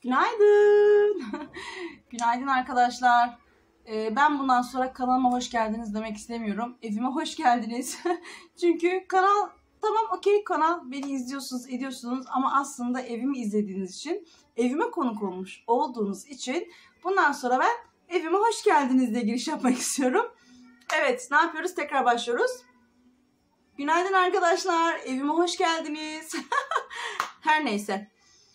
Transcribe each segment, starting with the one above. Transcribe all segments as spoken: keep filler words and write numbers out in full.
Günaydın. Günaydın arkadaşlar. Ee, ben bundan sonra kanalıma hoş geldiniz demek istemiyorum. Evime hoş geldiniz. Çünkü kanal tamam okey, kanal beni izliyorsunuz ediyorsunuz ama aslında evimi izlediğiniz için, evime konuk olmuş olduğunuz için bundan sonra ben evime hoş geldiniz diye giriş yapmak istiyorum. Evet, ne yapıyoruz? Tekrar başlıyoruz. Günaydın arkadaşlar. Evime hoş geldiniz. Her neyse.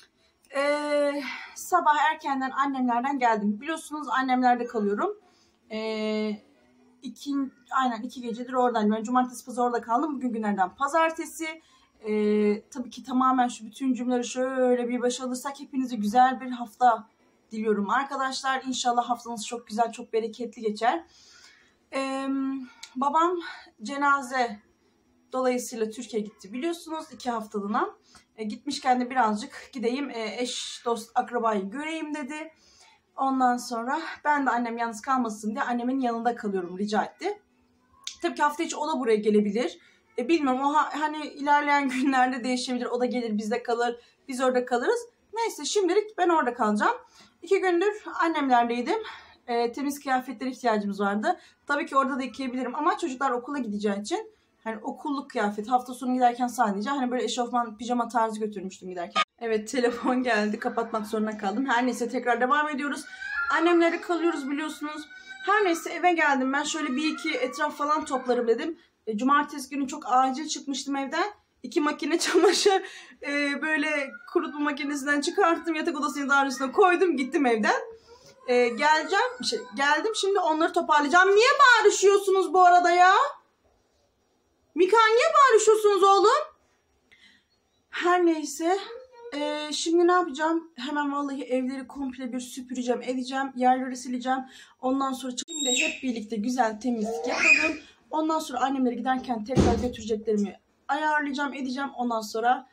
Ee, sabah erkenden annemlerden geldim. Biliyorsunuz annemlerde kalıyorum. Ee, iki, aynen iki gecedir oradayım. Ben cumartesi pazar orada kaldım. Bugün günlerden pazartesi. Ee, tabii ki tamamen şu bütün cümleleri şöyle bir başa alırsak hepinize güzel bir hafta diliyorum arkadaşlar. İnşallah haftanız çok güzel, çok bereketli geçer. Ee, babam cenaze dolayısıyla Türkiye'ye gitti biliyorsunuz iki haftalığına. E, gitmişken de birazcık gideyim e, eş, dost, akrabayı göreyim dedi. Ondan sonra ben de annem yalnız kalmasın diye annemin yanında kalıyorum rica etti. Tabii ki hafta içi o da buraya gelebilir. E, bilmiyorum o ha, hani ilerleyen günlerde değişebilir. O da gelir bizde kalır, biz orada kalırız. Neyse şimdilik ben orada kalacağım. İki gündür annemlerdeydim. E, temiz kıyafetlere ihtiyacımız vardı. Tabii ki orada da yıkayabilirim ama çocuklar okula gideceği için hani okulluk kıyafet, hafta sonu giderken sadece hani böyle eşofman, pijama tarzı götürmüştüm giderken. Evet, telefon geldi, kapatmak zorunda kaldım. Her neyse tekrar devam ediyoruz. Annemlerde kalıyoruz biliyorsunuz. Her neyse eve geldim, ben şöyle bir iki etraf falan toplarım dedim. E, cumartesi günü çok acil çıkmıştım evden. İki makine çamaşır e, böyle kurutma makinesinden çıkarttım, yatak odasının daha üstüne koydum, gittim evden. E, geleceğim, şey, geldim şimdi onları toparlayacağım. Niye bağırışıyorsunuz bu arada ya? Mika niye bağırışıyorsunuz oğlum? Her neyse. Ee, şimdi ne yapacağım? Hemen vallahi evleri komple bir süpüreceğim, edeceğim. Yerleri sileceğim. Ondan sonra şimdi hep birlikte güzel temizlik yapalım. Ondan sonra annemlere giderken tekrar götüreceklerimi ayarlayacağım, edeceğim. Ondan sonra...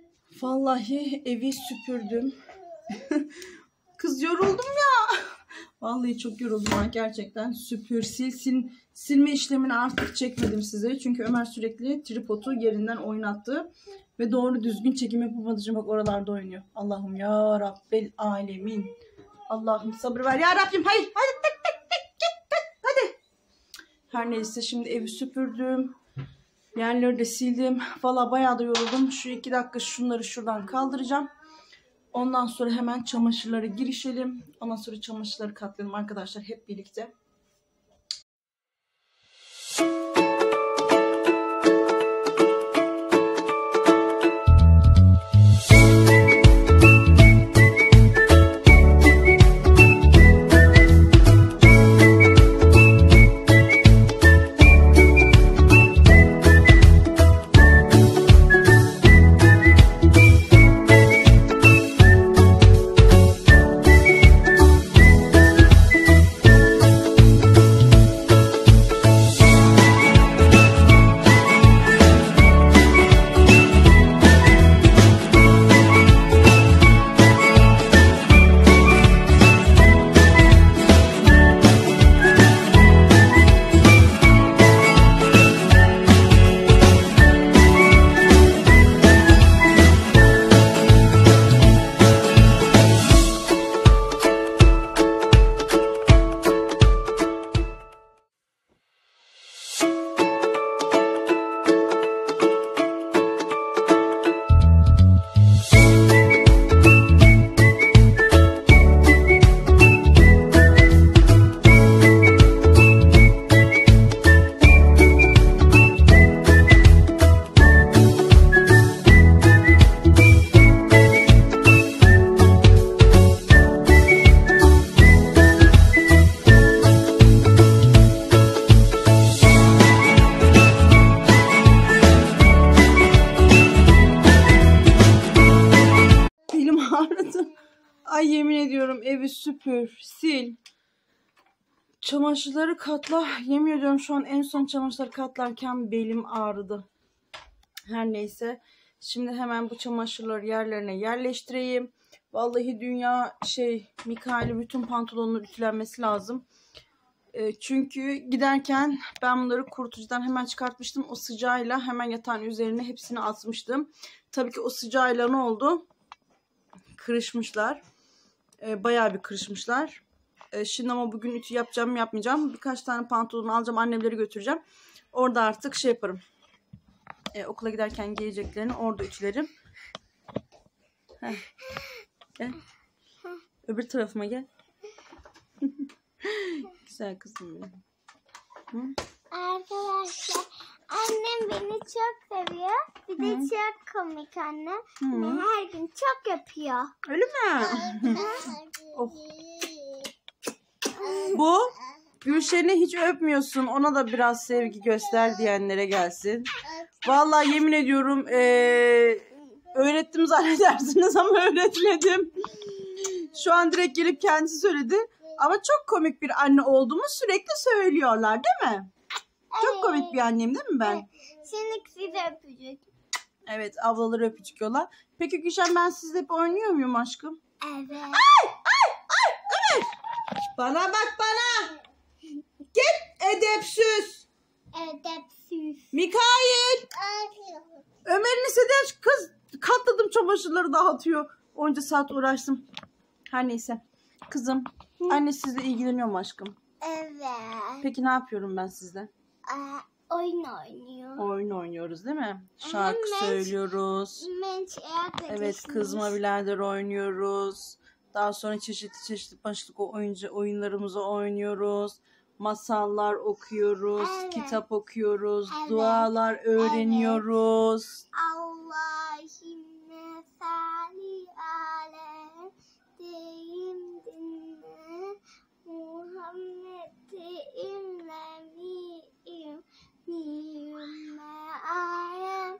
Vallahi evi süpürdüm. Kız yoruldum ya. Vallahi çok yoruldum ha, gerçekten. Süpür, sil, sil, silme işlemini artık çekmedim size. Çünkü Ömer sürekli tripodu yerinden oynattı. Ve doğru düzgün çekim yapamadığım, bak oralarda oynuyor. Allah'ım ya Rabbel alemin. Allah'ım sabır ver ya Rabbim. Hayır hadi tek tek tek tek tek hadi. Her neyse şimdi evi süpürdüm. Yerleri de sildim. Valla bayağı da yoruldum. Şu iki dakika şunları şuradan kaldıracağım. Ondan sonra hemen çamaşırlara girişelim. Ondan sonra çamaşırları katlayalım arkadaşlar hep birlikte. Ay yemin ediyorum evi süpür, sil. Çamaşırları katla. Yemin ediyorum şu an en son çamaşırları katlarken belim ağrıdı. Her neyse. Şimdi hemen bu çamaşırları yerlerine yerleştireyim. Vallahi dünya şey Mikail'in bütün pantolonunun ütülenmesi lazım. E, çünkü giderken ben bunları kurutucudan hemen çıkartmıştım. O sıcağıyla hemen yatağın üzerine hepsini atmıştım. Tabii ki o sıcağıyla ne oldu? Kırışmışlar. E, bayağı bir kırışmışlar. E, şimdi ama bugün ütü yapacağım mı yapmayacağım. Birkaç tane pantolon alacağım. Annemleri götüreceğim. Orada artık şey yaparım. E, okula giderken giyeceklerini orada ütülerim. Heh. Gel. Öbür tarafıma gel. Güzel kızım benim. Hı? Arkadaşlar annem beni çok seviyor. Bir de Hı. çok komik annem. Beni her gün çok yapıyor. Öyle mi? Oh. Bu Gülşen'i hiç öpmüyorsun. Ona da biraz sevgi göster diyenlere gelsin. Vallahi yemin ediyorum ee, öğrettim zannedersiniz ama öğretmedim. Şu an direkt gelip kendisi söyledi. Ama çok komik bir anne olduğumu sürekli söylüyorlar değil mi? Çok komik bir anneyim değil mi ben? Şimdi sizi öpecek. Evet, ablaları öpücük yola. Peki Gülşen, ben sizle hep oynuyor muyum aşkım? Evet. Ay ay ay Ömer! Bana bak bana! Git edepsiz! Edepsiz. Mikail! Ömer'in istediği kız katladım, çamaşırları dağıtıyor. Onca saat uğraştım. Her neyse. Kızım, Hı? anne sizle ilgileniyor mu aşkım? Evet. Peki ne yapıyorum ben sizle? Aa, oyun oynuyor. Oyun oynuyoruz değil mi? Şarkı Menç, söylüyoruz. Menç, evet, kızma birader oynuyoruz. Daha sonra çeşitli çeşitli başlık oyuncu oyunlarımızı oynuyoruz. Masallar okuyoruz, evet. kitap okuyoruz, evet. dualar öğreniyoruz. Evet. Allahümme salli ala deyim dinle Muhammed'i imlemiyim nimme ayem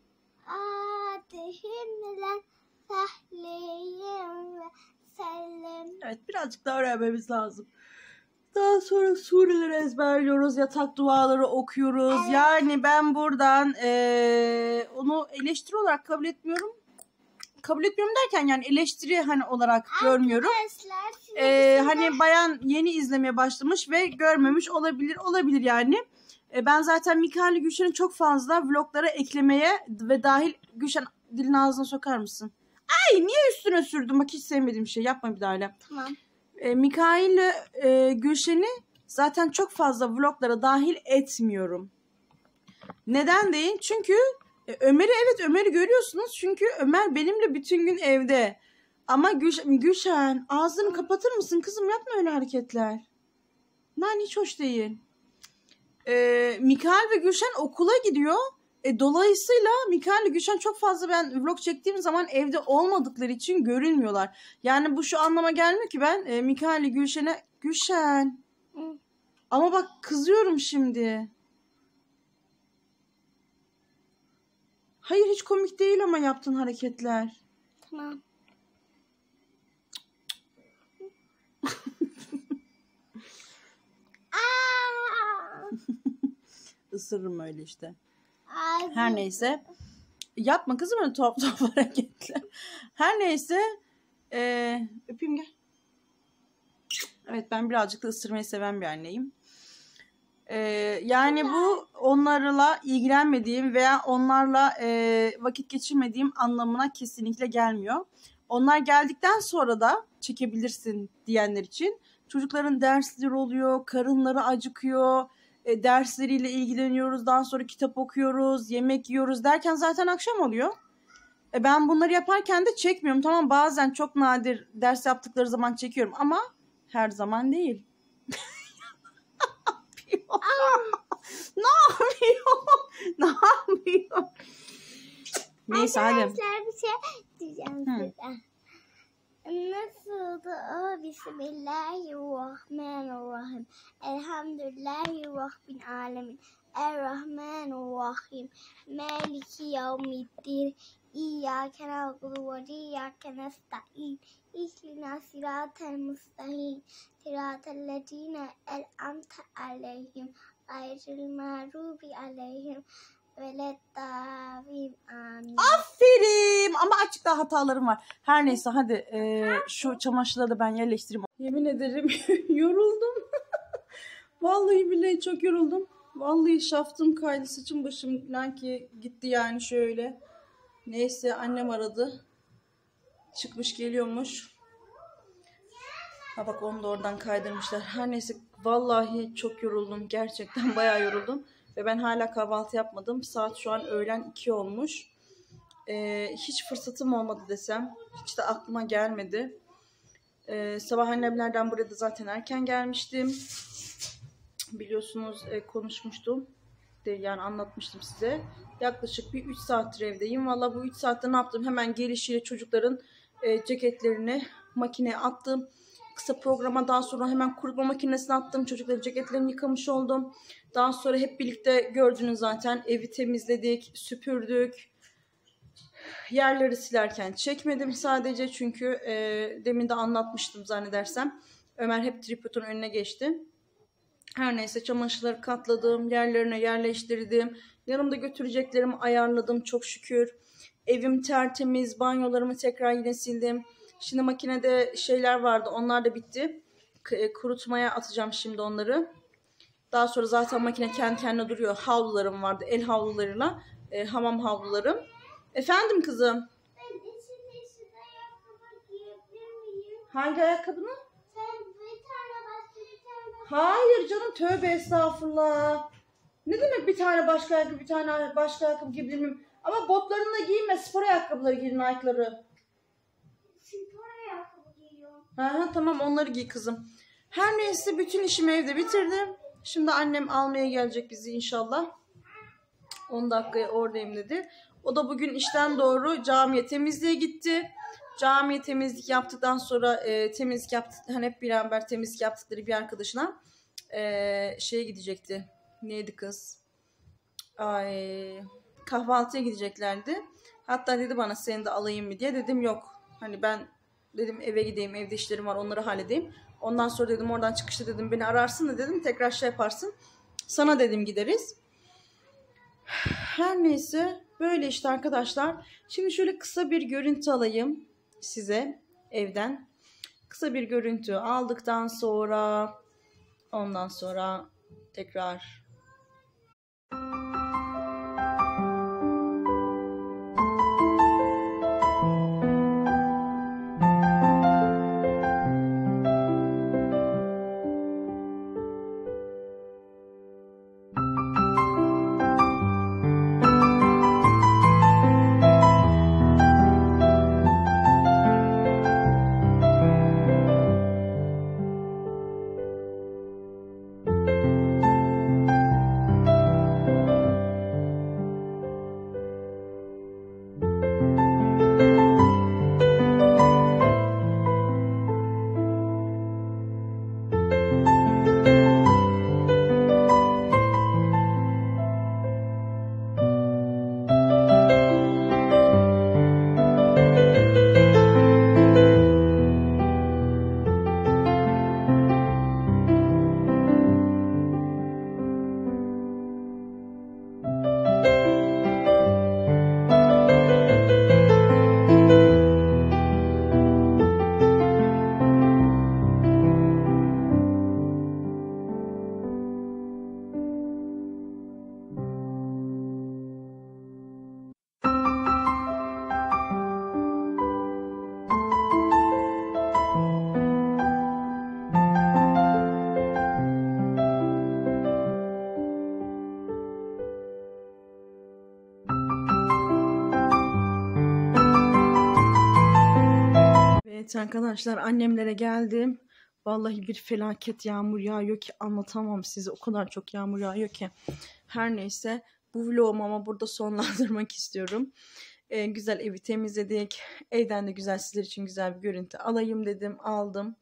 adihimle sahliyim ve sellem. Evet, birazcık daha öğrenmemiz lazım. Daha sonra sureleri ezberliyoruz, yatak duaları okuyoruz. Evet. Yani ben buradan ee, onu eleştiri olarak kabul etmiyorum. kabul etmiyorum derken yani eleştiri hani olarak görmüyorum. Arkadaşlar size Ee, bir şey hani bayan yeni izlemeye başlamış ve görmemiş olabilir olabilir yani. Ee, ben zaten Mika ile Gülşen'i çok fazla vloglara eklemeye ve dahil. Gülşen, dilini ağzına sokar mısın? Ay niye üstüne sürdüm? Bak hiç sevmediğim şey, yapma bir daha öyle. Tamam. Ee, Mika ile e, Gülşen'i zaten çok fazla vloglara dahil etmiyorum. Neden değil? Çünkü e, Ömer'i evet Ömer'i görüyorsunuz. Çünkü Ömer benimle bütün gün evde. Ama Gülşen, Gülşen ağzını kapatır mısın kızım? Yapma öyle hareketler. Lan hiç hoş değil. Ee, Mikael ve Gülşen okula gidiyor. E, dolayısıyla Mikael ve Gülşen çok fazla ben vlog çektiğim zaman evde olmadıkları için görünmüyorlar. Yani bu şu anlama gelmiyor ki ben e, Mikael ve Gülşen'e Gülşen. Hı. Ama bak kızıyorum şimdi. Hayır hiç komik değil ama yaptığın hareketler. Tamam. Aa! Isırırım öyle işte. Ağzım. Her neyse. Yapma kızım öyle tuhaf tuhaf hareketler. Her neyse. Ee, öpeyim gel. Evet ben birazcık da ısırmayı seven bir anneyim. Ee, yani bu onlarla ilgilenmediğim veya onlarla e, vakit geçirmediğim anlamına kesinlikle gelmiyor. Onlar geldikten sonra da çekebilirsin diyenler için çocukların dersleri oluyor, karınları acıkıyor, e, dersleriyle ilgileniyoruz, daha sonra kitap okuyoruz, yemek yiyoruz derken zaten akşam oluyor. E, ben bunları yaparken de çekmiyorum. Tamam bazen çok nadir ders yaptıkları zaman çekiyorum ama her zaman değil. Ne yapıyor? Ne yapıyor? Neyse hadi. Arkadaşlar bir şey diyeceğim Hı. size. Nasıldı o? Bismillahirrahmanirrahim. Elhamdülillahi Rabbil alemin. Errahmanirrahim. Maliki yevmiddin. İyyâke na'budu ve iyyâke nesta'in. İhdina sıratal müstakîm. Sıratal lezîne en'amte aleyhim. Gayril mağdubi aleyhim. Veleddâlin. Amin. Aferin. Ama açıkta hatalarım var. Her neyse hadi e, şu çamaşırları da ben yerleştireyim. Yemin ederim yoruldum. Vallahi billahi çok yoruldum. Vallahi şaftım kaydı, saçım başım lanki gitti yani şöyle. Neyse annem aradı. Çıkmış geliyormuş. Ha bak onu da oradan kaydırmışlar. Her neyse vallahi çok yoruldum. Gerçekten bayağı yoruldum. Ve ben hala kahvaltı yapmadım. Saat şu an öğlen iki olmuş. Ee, hiç fırsatım olmadı desem. Hiç de aklıma gelmedi. Ee, sabah annemlerden buraya da zaten erken gelmiştim. Biliyorsunuz e, konuşmuştum. De, yani anlatmıştım size. Yaklaşık bir üç saattir evdeyim. Valla bu üç saatte ne yaptım? Hemen gelişiyle çocukların e, ceketlerini makineye attım. Kısa programa daha sonra hemen kurutma makinesine attım. Çocukların ceketlerini yıkamış oldum. Daha sonra hep birlikte gördünüz zaten. Evi temizledik, süpürdük. Yerleri silerken çekmedim sadece. Çünkü e, demin de anlatmıştım zannedersem. Ömer hep tripodun önüne geçti. Her neyse çamaşırları katladım. Yerlerine yerleştirdim. Yanımda götüreceklerimi ayarladım çok şükür. Evim tertemiz. Banyolarımı tekrar yine sildim. Şimdi makinede şeyler vardı. Onlar da bitti. Kurutmaya atacağım şimdi onları. Daha sonra zaten makine kendi kendine duruyor. Havlularım vardı. El havlularıyla. E, hamam havlularım. Efendim kızım? Ben içinde şu ayakkabı giyebilir miyim? Hangi ayakkabını? Sen bir tane başka bir tane başka. Hayır canım tövbe estağfurullah. Ne demek bir tane başka ayakkabı bir tane başka ayakkabı giyebilir miyim? Ama botlarını da giyme, spor ayakkabıları giyin, Nike'ları. Spor ayakkabı giyiyorum. Ha, tamam onları giy kızım. Her neyse bütün işimi evde bitirdim. Şimdi annem almaya gelecek bizi inşallah. on dakikaya oradayım dedi. O da bugün işten doğru camiye temizliğe gitti. Camiye temizlik yaptıktan sonra e, temizlik yaptık. Hani hep beraber temizlik yaptıkları bir arkadaşına e, şeye gidecekti. Neydi kız? Ay, kahvaltıya gideceklerdi. Hatta dedi bana seni de alayım mı diye. Dedim yok. Hani ben dedim eve gideyim. Evde işlerim var onları halledeyim. Ondan sonra dedim oradan çıkışta dedim beni ararsın da dedim tekrar şey yaparsın. Sana dedim gideriz. Her neyse böyle işte arkadaşlar. Şimdi şöyle kısa bir görüntü alayım size evden. Kısa bir görüntü aldıktan sonra ondan sonra tekrar evet arkadaşlar, annemlere geldim. Vallahi bir felaket yağmur yağıyor ki anlatamam size. O kadar çok yağmur yağıyor ki. Her neyse bu vlogumu ama burada sonlandırmak istiyorum. Ee, güzel evi temizledik. Evden de güzel, sizler için güzel bir görüntü alayım dedim. Aldım.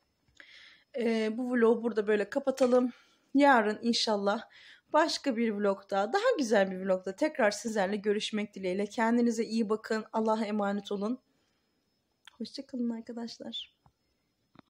Ee, bu vlogu burada böyle kapatalım. Yarın inşallah başka bir vlogda, daha güzel bir vlogda tekrar sizlerle görüşmek dileğiyle. Kendinize iyi bakın. Allah'a emanet olun. Hoşça kalın arkadaşlar.